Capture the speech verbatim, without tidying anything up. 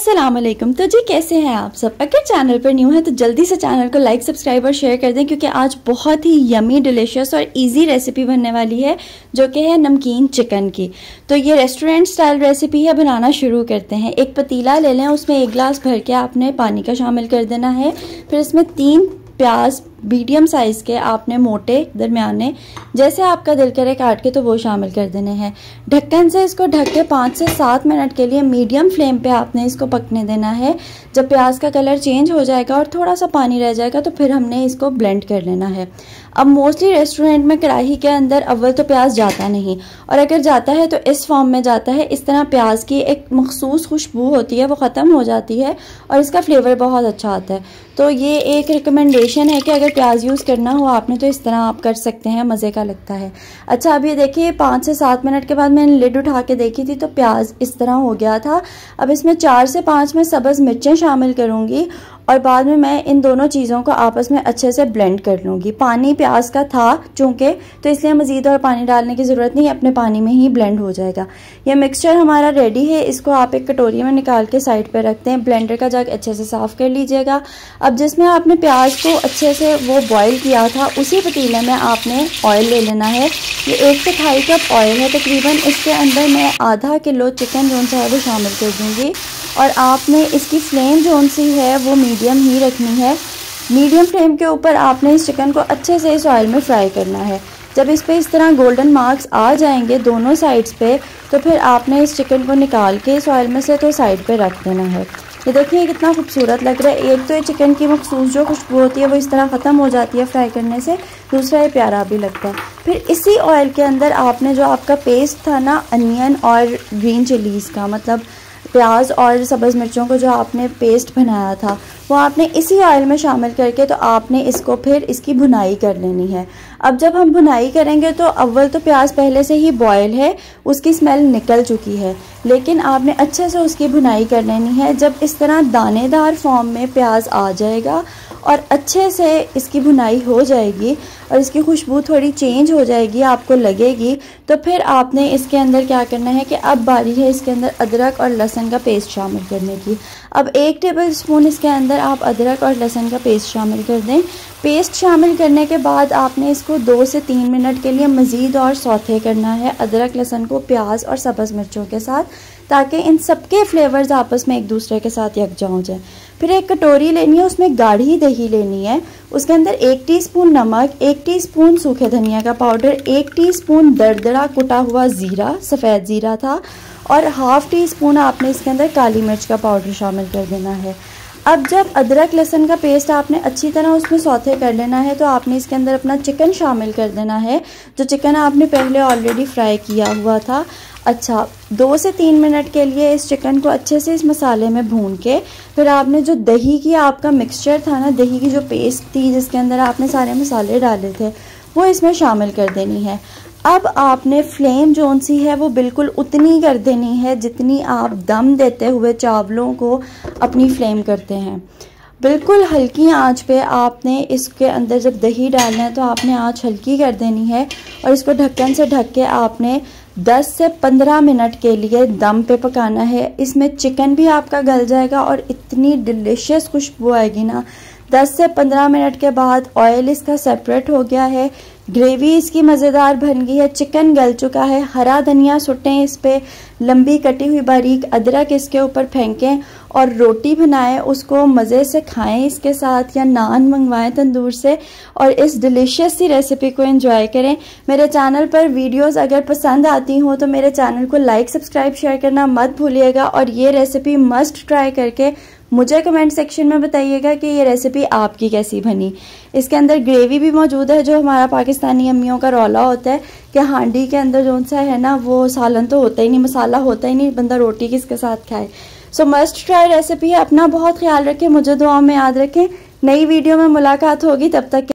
अस्सलाम वालेकुम। तो जी कैसे हैं आप सब? अगर चैनल पर न्यू है तो जल्दी से चैनल को लाइक सब्सक्राइब और शेयर कर दें, क्योंकि आज बहुत ही यमी डिलीशियस और इजी रेसिपी बनने वाली है जो कि है नमकीन चिकन की। तो ये रेस्टोरेंट स्टाइल रेसिपी है, बनाना शुरू करते हैं। एक पतीला ले लें, उसमें एक गिलास भर के आपने पानी का शामिल कर देना है। फिर इसमें तीन प्याज मीडियम साइज़ के आपने मोटे दरमियाने जैसे आपका दिल करे काट के तो वो शामिल कर देने हैं। ढक्कन से इसको ढक के पाँच से सात मिनट के लिए मीडियम फ्लेम पे आपने इसको पकने देना है। जब प्याज का कलर चेंज हो जाएगा और थोड़ा सा पानी रह जाएगा तो फिर हमने इसको ब्लेंड कर लेना है। अब मोस्टली रेस्टोरेंट में कढ़ाई के अंदर अव्वल तो प्याज जाता नहीं, और अगर जाता है तो इस फॉर्म में जाता है। इस तरह प्याज की एक मखसूस खुशबू होती है, वो ख़त्म हो जाती है और इसका फ्लेवर बहुत अच्छा आता है। तो ये एक रिकमेंडेशन है कि अगर प्याज यूज़ करना हो आपने तो इस तरह आप कर सकते हैं, मज़े का लगता है। अच्छा, अब ये देखिए पाँच से सात मिनट के बाद मैंने लिड उठा के देखी थी तो प्याज इस तरह हो गया था। अब इसमें चार से पाँच मैं सब्ज़ मिर्चें शामिल करूँगी और बाद में मैं इन दोनों चीज़ों को आपस में अच्छे से ब्लेंड कर लूँगी। पानी प्याज का था चूँकि, तो इसलिए मज़ीद और पानी डालने की ज़रूरत नहीं, अपने पानी में ही ब्लेंड हो जाएगा। ये मिक्सचर हमारा रेडी है। इसको आप एक कटोरी में निकाल के साइड पर रखते हैं। ब्लेंडर का जग अच्छे से साफ़ कर लीजिएगा। अब जिसमें आपने प्याज को अच्छे से वो बॉयल किया था उसी पतीले में आपने ऑयल ले लेना है। ये एक चौथाई कप ऑयल है तकरीबन। इसके अंदर मैं आधा किलो चिकन जो सा है वो शामिल कर दूँगी और आपने इसकी फ्लेम जो सी है वो मीडियम ही रखनी है। मीडियम फ्लेम के ऊपर आपने इस चिकन को अच्छे से इस ऑयल में फ्राई करना है। जब इस पे इस तरह गोल्डन मार्क्स आ जाएंगे दोनों साइड्स पे तो फिर आपने इस चिकन को निकाल के इस ऑयल में से तो साइड पे रख देना है। ये देखिए कितना खूबसूरत लग रहा है। एक तो ये चिकन की मखसूस जो खुशबू होती है वो इस तरह ख़त्म हो जाती है फ्राई करने से, दूसरा ये प्यारा भी लगता है। फिर इसी ऑयल के अंदर आपने जो आपका पेस्ट था ना अनियन और ग्रीन चिलीज़ का, मतलब प्याज और सब्ज़ मिर्चों को जो आपने पेस्ट बनाया था वो आपने इसी ऑयल में शामिल करके तो आपने इसको फिर इसकी भुनाई कर लेनी है। अब जब हम भुनाई करेंगे तो अव्वल तो प्याज पहले से ही बॉयल है, उसकी स्मेल निकल चुकी है, लेकिन आपने अच्छे से उसकी भुनाई कर लेनी है। जब इस तरह दानेदार फॉर्म में प्याज आ जाएगा और अच्छे से इसकी भुनाई हो जाएगी और इसकी खुशबू थोड़ी चेंज हो जाएगी, आपको लगेगी, तो फिर आपने इसके अंदर क्या करना है कि अब बारी है इसके अंदर अदरक और लहसुन का पेस्ट शामिल करने की। अब एक टेबल स्पून इसके अंदर आप अदरक और लहसुन का पेस्ट शामिल कर दें। पेस्ट शामिल करने के बाद आपने इसको दो से तीन मिनट के लिए मज़ीद और सौथे करना है अदरक लहसुन को प्याज और सब्ज़ मिर्चों के साथ, ताकि इन सबके फ्लेवर्स आपस में एक दूसरे के साथ यकजा हो जाए। फिर एक कटोरी लेनी है, उसमें गाढ़ी दही लेनी है। उसके अंदर एक टीस्पून नमक, एक टीस्पून सूखे धनिया का पाउडर, एक टीस्पून दरदरा कुटा हुआ ज़ीरा, सफ़ेद ज़ीरा था, और हाफ़ टी स्पून आपने इसके अंदर काली मिर्च का पाउडर शामिल कर देना है। अब जब अदरक लहसुन का पेस्ट आपने अच्छी तरह उसमें सौथे कर लेना है तो आपने इसके अंदर अपना चिकन शामिल कर देना है, जो चिकन आपने पहले ऑलरेडी फ्राई किया हुआ था। अच्छा, दो से तीन मिनट के लिए इस चिकन को अच्छे से इस मसाले में भून के फिर आपने जो दही की आपका मिक्सचर था ना, दही की जो पेस्ट थी जिसके अंदर आपने सारे मसाले डाले थे, वो इसमें शामिल कर देनी है। अब आपने फ्लेम जोन सी है वो बिल्कुल उतनी कर देनी है जितनी आप दम देते हुए चावलों को अपनी फ्लेम करते हैं। बिल्कुल हल्की आंच पे आपने इसके अंदर जब दही डालना है तो आपने आंच हल्की कर देनी है और इसको ढक्कन से ढक के आपने दस से पंद्रह मिनट के लिए दम पे पकाना है। इसमें चिकन भी आपका गल जाएगा और इतनी डिलीशियस खुशबू आएगी ना। दस से पंद्रह मिनट के बाद ऑयल इसका सेपरेट हो गया है, ग्रेवी इसकी मज़ेदार बन गई है, चिकन गल चुका है। हरा धनिया सुटें इस पे, लंबी कटी हुई बारीक अदरक इसके ऊपर फेंकें और रोटी बनाएं, उसको मज़े से खाएं इसके साथ, या नान मंगवाएं तंदूर से और इस डिलीशियस सी रेसिपी को एंजॉय करें। मेरे चैनल पर वीडियोस अगर पसंद आती हों तो मेरे चैनल को लाइक सब्सक्राइब शेयर करना मत भूलिएगा और ये रेसिपी मस्ट ट्राई करके मुझे कमेंट सेक्शन में बताइएगा कि ये रेसिपी आपकी कैसी बनी। इसके अंदर ग्रेवी भी मौजूद है, जो हमारा पाकिस्तानी अम्मियों का रौला होता है कि हांडी के अंदर जो सा है ना वो सालन तो होता ही नहीं, मसाला होता ही नहीं, बंदा रोटी किसके साथ खाए। सो मस्ट ट्राई रेसिपी है। अपना बहुत ख्याल रखें, मुझे दुआ में याद रखें। नई वीडियो में मुलाकात होगी, तब तक